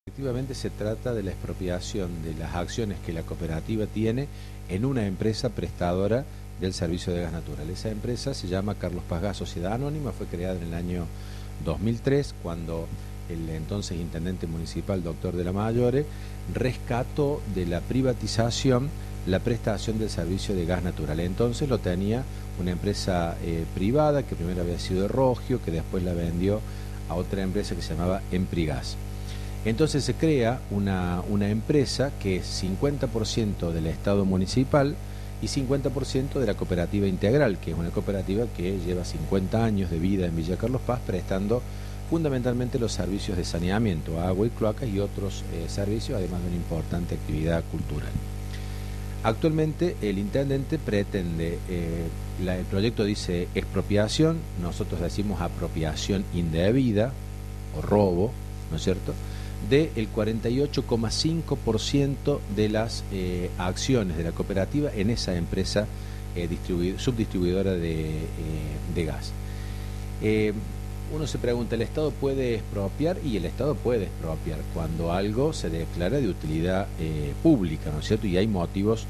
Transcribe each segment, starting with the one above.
Efectivamente se trata de la expropiación de las acciones que la cooperativa tiene en una empresa prestadora del servicio de gas natural. Esa empresa se llama Carlos Paz Gas Sociedad Anónima, fue creada en el año 2003 cuando el entonces intendente municipal, doctor de la Mayore, rescató de la privatización la prestación del servicio de gas natural. Entonces lo tenía una empresa privada que primero había sido Rogio, que después la vendió a otra empresa que se llamaba Emprigas. Entonces se crea una empresa que es 50% del Estado municipal y 50% de la cooperativa integral, que es una cooperativa que lleva 50 años de vida en Villa Carlos Paz, prestando fundamentalmente los servicios de saneamiento, agua y cloacas y otros servicios, además de una importante actividad cultural. Actualmente el intendente pretende, el proyecto dice expropiación, nosotros decimos apropiación indebida o robo, ¿no es cierto?, del 48,5% de las acciones de la cooperativa en esa empresa subdistribuidora de gas. Uno se pregunta, ¿el Estado puede expropiar? Y el Estado puede expropiar cuando algo se declara de utilidad pública, ¿no es cierto? Y hay motivos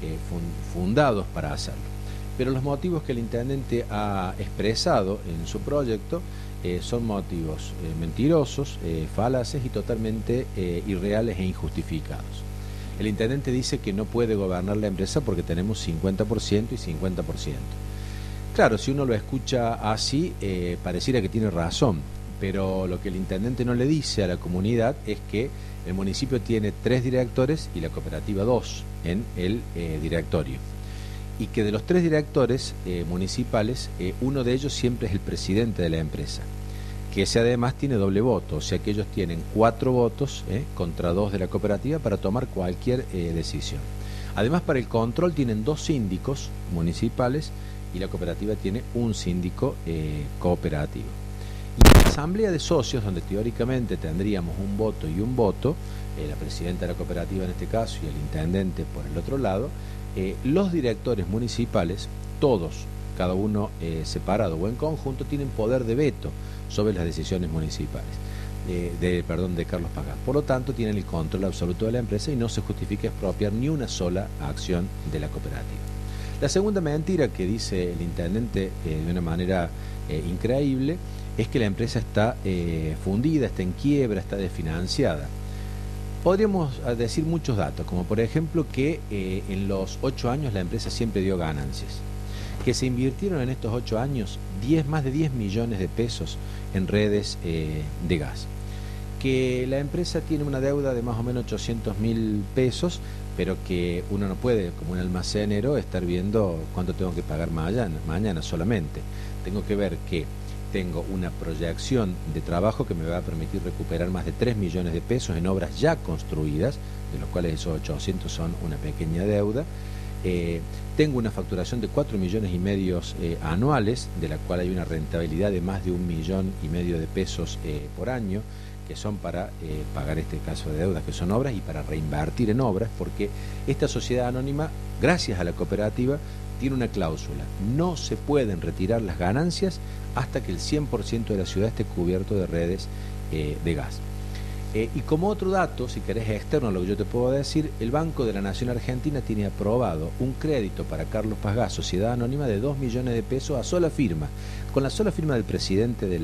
fundados para hacerlo. Pero los motivos que el intendente ha expresado en su proyecto son motivos mentirosos, falaces y totalmente irreales e injustificados. El intendente dice que no puede gobernar la empresa porque tenemos 50% y 50%. Claro, si uno lo escucha así, pareciera que tiene razón, pero lo que el intendente no le dice a la comunidad es que el municipio tiene 3 directores y la cooperativa 2 en el directorio. Y que de los 3 directores municipales, uno de ellos siempre es el presidente de la empresa, que ese además tiene doble voto, o sea que ellos tienen 4 votos contra 2 de la cooperativa para tomar cualquier decisión. Además, para el control tienen 2 síndicos municipales y la cooperativa tiene un síndico cooperativo. Y en la asamblea de socios, donde teóricamente tendríamos un voto y un voto, la presidenta de la cooperativa en este caso y el intendente por el otro lado, los directores municipales, todos, cada uno separado o en conjunto, tienen poder de veto sobre las decisiones municipales, de Carlos Paz Gas. Por lo tanto, tienen el control absoluto de la empresa y no se justifica expropiar ni una sola acción de la cooperativa. La segunda mentira que dice el intendente de una manera increíble es que la empresa está fundida, está en quiebra, está desfinanciada. Podríamos decir muchos datos, como por ejemplo que en los 8 años la empresa siempre dio ganancias, que se invirtieron en estos 8 años más de 10 millones de pesos en redes de gas, que la empresa tiene una deuda de más o menos 800.000 pesos, pero que uno no puede, como un almacenero, estar viendo cuánto tengo que pagar mañana solamente. Tengo que ver que tengo una proyección de trabajo que me va a permitir recuperar más de 3 millones de pesos en obras ya construidas, de los cuales esos 800 son una pequeña deuda. Tengo una facturación de 4,5 millones anuales, de la cual hay una rentabilidad de más de 1,5 millones de pesos por año, que son para pagar este caso de deudas, que son obras, y para reinvertir en obras, porque esta sociedad anónima, gracias a la cooperativa, tiene una cláusula: no se pueden retirar las ganancias hasta que el 100% de la ciudad esté cubierto de redes de gas. Y como otro dato, si querés externo a lo que yo te puedo decir, el Banco de la Nación Argentina tiene aprobado un crédito para Carlos Paz Gas, Sociedad Anónima, de 2 millones de pesos a sola firma. Con la sola firma del presidente de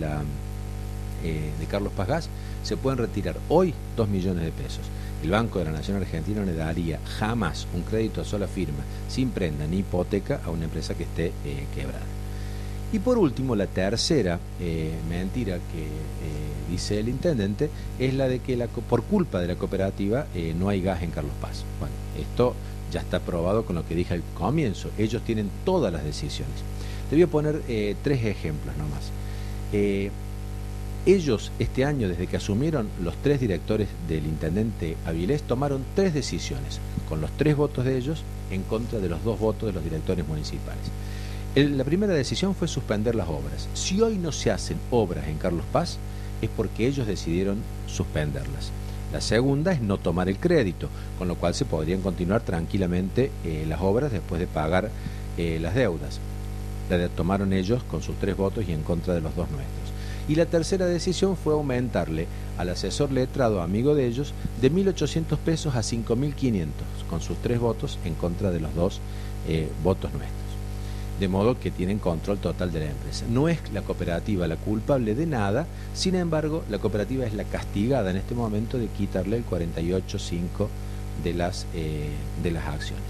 Carlos Paz Gas se pueden retirar hoy 2 millones de pesos. El Banco de la Nación Argentina no le daría jamás un crédito a sola firma, sin prenda ni hipoteca, a una empresa que esté quebrada. Y por último, la tercera mentira que dice el intendente es la de que por culpa de la cooperativa no hay gas en Carlos Paz. Bueno, esto ya está probado con lo que dije al comienzo. Ellos tienen todas las decisiones. Te voy a poner 3 ejemplos nomás. Ellos este año, desde que asumieron, los 3 directores del intendente Avilés tomaron 3 decisiones, con los 3 votos de ellos en contra de los 2 votos de los directores municipales. La primera decisión fue suspender las obras. Si hoy no se hacen obras en Carlos Paz, es porque ellos decidieron suspenderlas. La segunda es no tomar el crédito, con lo cual se podrían continuar tranquilamente las obras después de pagar las deudas. La tomaron ellos con sus 3 votos y en contra de los 2 nuestros. Y la tercera decisión fue aumentarle al asesor letrado, amigo de ellos, de 1.800 pesos a 5.500, con sus 3 votos en contra de los 2 votos nuestros. De modo que tienen control total de la empresa. No es la cooperativa la culpable de nada, sin embargo, la cooperativa es la castigada en este momento de quitarle el 48,5% de las acciones.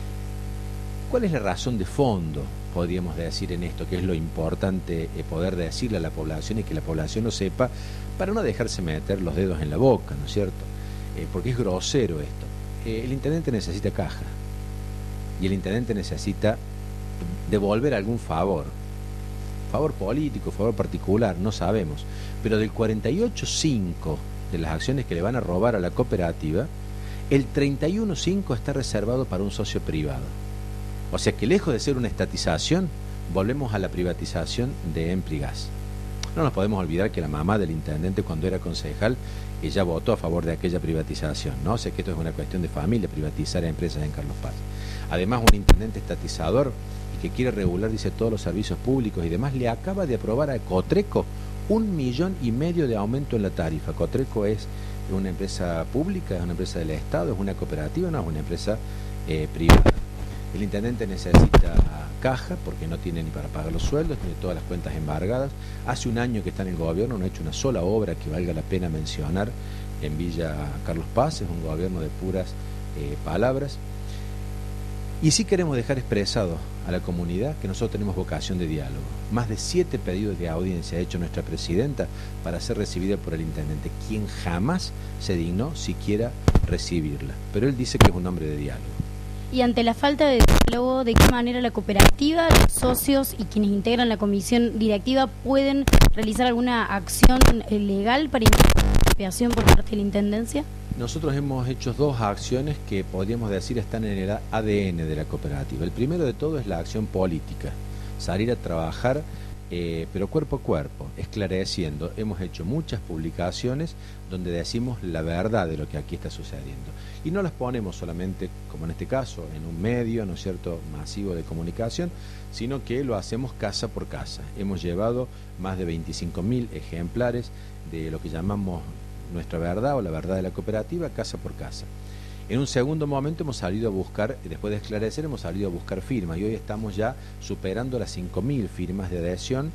¿Cuál es la razón de fondo, podríamos decir, en esto, que es lo importante poder decirle a la población y que la población lo sepa, para no dejarse meter los dedos en la boca, ¿no es cierto? Porque es grosero esto. El intendente necesita caja y el intendente necesita devolver algún favor político, favor particular, no sabemos, pero del 48,5% de las acciones que le van a robar a la cooperativa, el 31,5% está reservado para un socio privado. O sea que lejos de ser una estatización, volvemos a la privatización de Emprigas. No nos podemos olvidar que la mamá del intendente, cuando era concejal, ella votó a favor de aquella privatización, ¿no? O sea que esto es una cuestión de familia, privatizar empresas en Carlos Paz. Además, un intendente estatizador y que quiere regular, dice, todos los servicios públicos y demás, le acaba de aprobar a Cotreco 1,5 millones de aumento en la tarifa. Cotreco es una empresa pública, es una empresa del Estado, es una cooperativa, no es una empresa privada. El intendente necesita caja porque no tiene ni para pagar los sueldos, tiene todas las cuentas embargadas. Hace un año que está en el gobierno, no ha hecho una sola obra que valga la pena mencionar en Villa Carlos Paz, es un gobierno de puras palabras. Y sí queremos dejar expresado a la comunidad que nosotros tenemos vocación de diálogo. Más de 7 pedidos de audiencia ha hecho nuestra presidenta para ser recibida por el intendente, quien jamás se dignó siquiera recibirla. Pero él dice que es un hombre de diálogo. Y ante la falta de diálogo, ¿de qué manera la cooperativa, los socios y quienes integran la comisión directiva pueden realizar alguna acción legal para impedir la expropiación por parte de la Intendencia? Nosotros hemos hecho 2 acciones que podríamos decir están en el ADN de la cooperativa. El primero de todo es la acción política, salir a trabajar, pero cuerpo a cuerpo, esclareciendo. Hemos hecho muchas publicaciones donde decimos la verdad de lo que aquí está sucediendo. Y no las ponemos solamente, como en este caso, en un medio, ¿no es cierto?, masivo de comunicación, sino que lo hacemos casa por casa. Hemos llevado más de 25.000 ejemplares de lo que llamamos nuestra verdad o la verdad de la cooperativa, casa por casa. En un segundo momento hemos salido a buscar, después de esclarecer, hemos salido a buscar firmas y hoy estamos ya superando las 5.000 firmas de adhesión,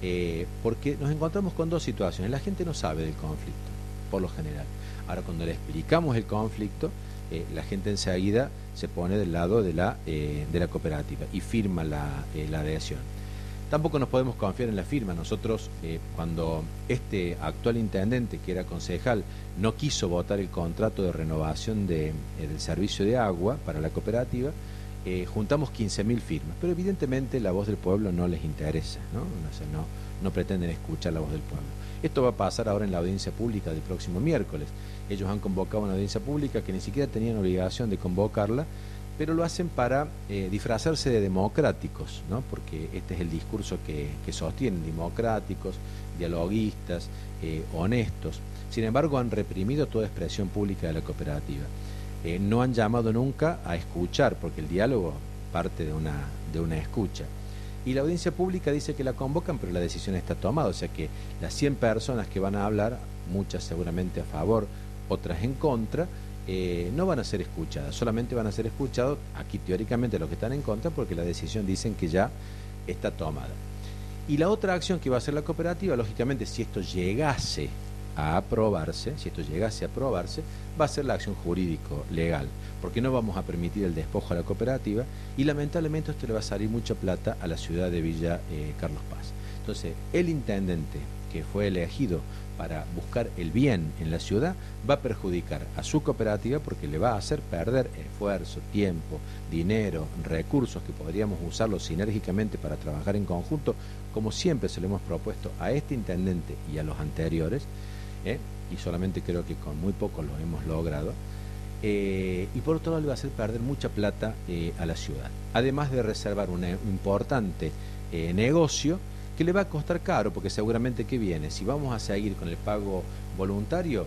porque nos encontramos con 2 situaciones. La gente no sabe del conflicto, por lo general. Ahora, cuando le explicamos el conflicto, la gente enseguida se pone del lado de la cooperativa y firma la adhesión. Tampoco nos podemos confiar en la firma. Nosotros, cuando este actual intendente, que era concejal, no quiso votar el contrato de renovación del servicio de agua para la cooperativa, juntamos 15.000 firmas. Pero evidentemente la voz del pueblo no les interesa, ¿no? O sea, no pretenden escuchar la voz del pueblo. Esto va a pasar ahora en la audiencia pública del próximo miércoles. Ellos han convocado una audiencia pública que ni siquiera tenían obligación de convocarla, pero lo hacen para disfrazarse de democráticos, ¿no? Porque este es el discurso que sostienen, democráticos, dialoguistas, honestos. Sin embargo, han reprimido toda expresión pública de la cooperativa. No han llamado nunca a escuchar, porque el diálogo parte de una escucha. Y la audiencia pública dice que la convocan, pero la decisión está tomada, o sea que las 100 personas que van a hablar, muchas seguramente a favor, otras en contra, no van a ser escuchadas, solamente van a ser escuchados aquí teóricamente los que están en contra, porque la decisión dicen que ya está tomada. Y la otra acción que va a hacer la cooperativa, lógicamente, si esto llegase a aprobarse, va a ser la acción jurídico-legal, porque no vamos a permitir el despojo a la cooperativa y lamentablemente esto le va a salir mucha plata a la ciudad de Villa Carlos Paz. Entonces, el intendente que fue elegido para buscar el bien en la ciudad va a perjudicar a su cooperativa porque le va a hacer perder esfuerzo, tiempo, dinero, recursos que podríamos usarlos sinérgicamente para trabajar en conjunto, como siempre se lo hemos propuesto a este intendente y a los anteriores, y solamente creo que con muy poco lo hemos logrado, y por otro lado le va a hacer perder mucha plata a la ciudad, además de reservar un importante negocio que le va a costar caro, porque seguramente que viene, si vamos a seguir con el pago voluntario,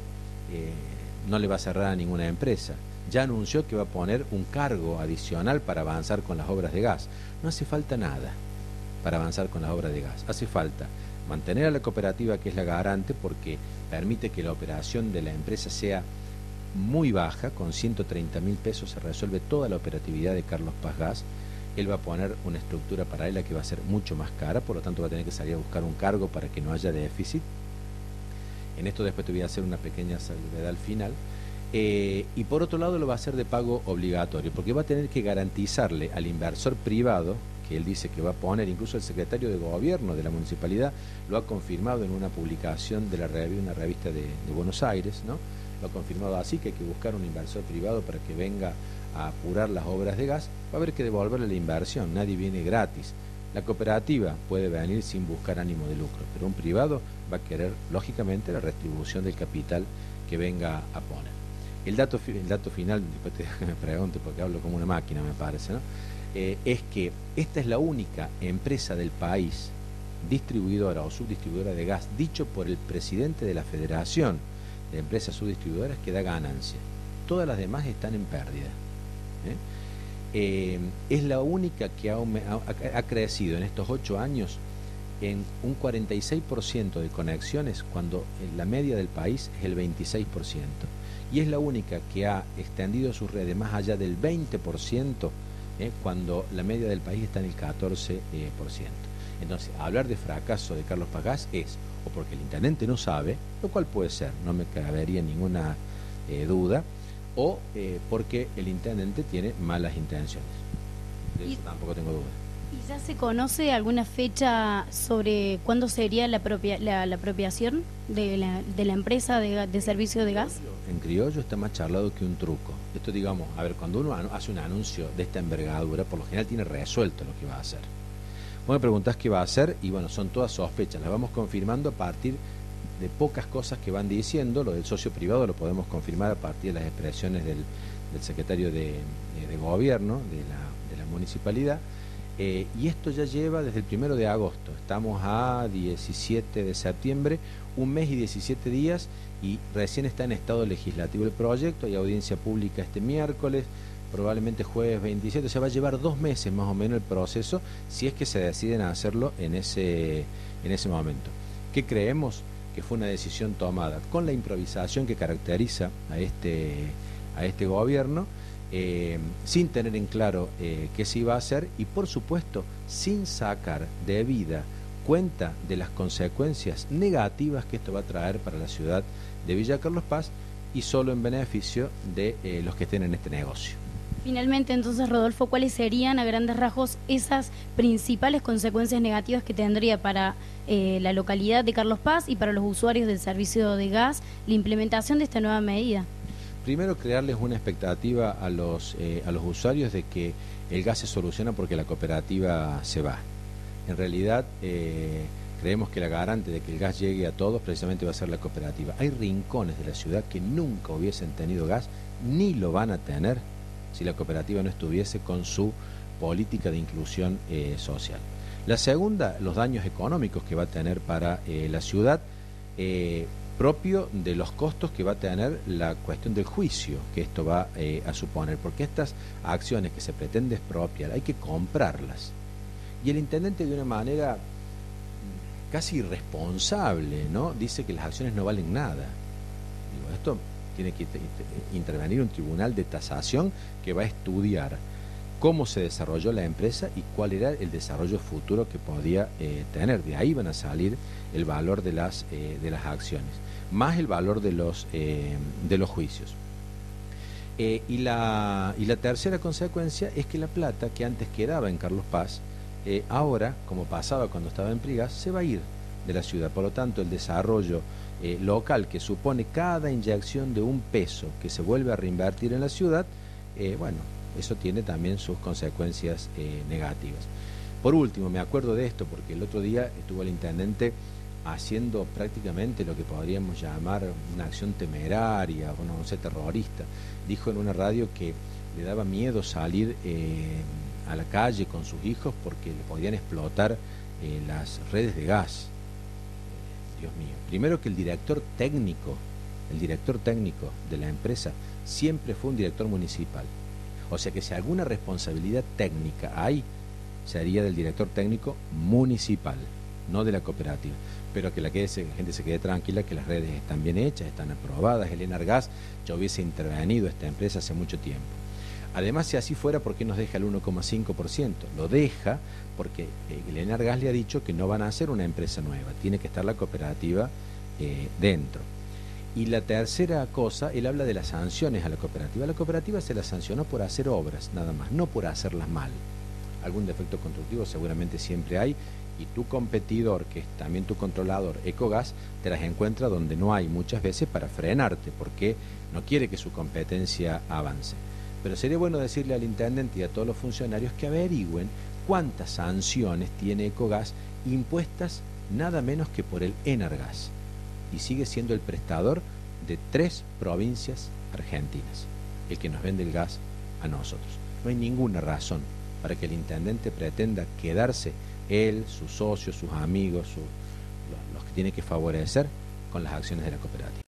no le va a cerrar a ninguna empresa. Ya anunció que va a poner un cargo adicional para avanzar con las obras de gas. No hace falta nada para avanzar con las obras de gas, hace falta mantener a la cooperativa, que es la garante, porque permite que la operación de la empresa sea muy baja. Con 130.000 pesos se resuelve toda la operatividad de Carlos Paz Gas. Él va a poner una estructura paralela que va a ser mucho más cara, por lo tanto va a tener que salir a buscar un cargo para que no haya déficit. En esto después te voy a hacer una pequeña salvedad al final. Y por otro lado lo va a hacer de pago obligatorio, porque va a tener que garantizarle al inversor privado, que él dice que va a poner, incluso el secretario de gobierno de la municipalidad lo ha confirmado en una publicación de una revista de Buenos Aires, ¿no? Lo ha confirmado así, que hay que buscar un inversor privado para que venga a apurar las obras de gas. Va a haber que devolverle la inversión, nadie viene gratis. La cooperativa puede venir sin buscar ánimo de lucro, pero un privado va a querer, lógicamente, la retribución del capital que venga a poner. El dato final, después te me pregunte porque hablo como una máquina, me parece, ¿no? Es que esta es la única empresa del país, distribuidora o subdistribuidora de gas, dicho por el presidente de la Federación de Empresas Subdistribuidoras, que da ganancia. Todas las demás están en pérdida. Es la única que ha crecido en estos 8 años en un 46% de conexiones, cuando la media del país es el 26%. Y es la única que ha extendido sus redes más allá del 20%, cuando la media del país está en el 14%. Entonces, hablar de fracaso de Carlos Paz Gas es o porque el intendente no sabe, lo cual puede ser, no me cabería ninguna duda, o porque el intendente tiene malas intenciones. De eso tampoco tengo duda. ¿Y ya se conoce alguna fecha sobre cuándo sería la apropiación de la empresa de servicio de gas? En criollo está más charlado que un truco. Esto, digamos, a ver, cuando uno hace un anuncio de esta envergadura, por lo general tiene resuelto lo que va a hacer. Vos me preguntás qué va a hacer y bueno, son todas sospechas, las vamos confirmando a partir de pocas cosas que van diciendo. Lo del socio privado lo podemos confirmar a partir de las expresiones del secretario de gobierno de la municipalidad. Y esto ya lleva desde el 1 de agosto, estamos a 17 de septiembre, un mes y 17 días, y recién está en estado legislativo el proyecto. Hay audiencia pública este miércoles, probablemente jueves 27, o sea, va a llevar 2 meses más o menos el proceso, si es que se deciden a hacerlo en ese momento. ¿Qué creemos? Que fue una decisión tomada con la improvisación que caracteriza a este gobierno, sin tener en claro qué se iba a hacer, y por supuesto sin sacar debida cuenta de las consecuencias negativas que esto va a traer para la ciudad de Villa Carlos Paz, y solo en beneficio de los que estén en este negocio. Finalmente, entonces, Rodolfo, ¿cuáles serían a grandes rasgos esas principales consecuencias negativas que tendría para la localidad de Carlos Paz y para los usuarios del servicio de gas la implementación de esta nueva medida? Primero, crearles una expectativa a los usuarios de que el gas se soluciona porque la cooperativa se va. En realidad, creemos que la garante de que el gas llegue a todos precisamente va a ser la cooperativa. Hay rincones de la ciudad que nunca hubiesen tenido gas, ni lo van a tener si la cooperativa no estuviese con su política de inclusión social. La segunda, los daños económicos que va a tener para la ciudad, propio de los costos que va a tener la cuestión del juicio que esto va a suponer, porque estas acciones que se pretende expropiar hay que comprarlas, y el intendente, de una manera casi irresponsable, ¿no?, dice que las acciones no valen nada. Digo, esto tiene que intervenir un tribunal de tasación que va a estudiar cómo se desarrolló la empresa y cuál era el desarrollo futuro que podía tener. De ahí van a salir el valor de las acciones, más el valor de los juicios. Y la tercera consecuencia es que la plata que antes quedaba en Carlos Paz, ahora, como pasaba cuando estaba en Prigas, se va a ir de la ciudad. Por lo tanto, el desarrollo local que supone cada inyección de un peso que se vuelve a reinvertir en la ciudad, bueno, eso tiene también sus consecuencias negativas. Por último, me acuerdo de esto porque el otro día estuvo el intendente haciendo prácticamente lo que podríamos llamar una acción temeraria, bueno, no sé, terrorista. Dijo en una radio que le daba miedo salir a la calle con sus hijos porque le podían explotar las redes de gas. Dios mío. Primero, que el director técnico de la empresa siempre fue un director municipal. O sea que si alguna responsabilidad técnica hay, sería del director técnico municipal, no de la cooperativa. espero que la gente se quede tranquila, que las redes están bien hechas, están aprobadas. El Enargas ya hubiese intervenido esta empresa hace mucho tiempo. Además, si así fuera, ¿por qué nos deja el 1,5%? Lo deja porque el Enargas le ha dicho que no van a hacer una empresa nueva, tiene que estar la cooperativa dentro. Y la tercera cosa, él habla de las sanciones a la cooperativa. La cooperativa se la sancionó por hacer obras, nada más, no por hacerlas mal. Algún defecto constructivo seguramente siempre hay, y tu competidor, que es también tu controlador, Ecogas, te las encuentra donde no hay muchas veces para frenarte, porque no quiere que su competencia avance. Pero sería bueno decirle al intendente y a todos los funcionarios que averigüen cuántas sanciones tiene Ecogas impuestas nada menos que por el Enargas. Y sigue siendo el prestador de 3 provincias argentinas, el que nos vende el gas a nosotros. No hay ninguna razón para que el intendente pretenda quedarse él, sus socios, sus amigos, los que tiene que favorecer con las acciones de la cooperativa.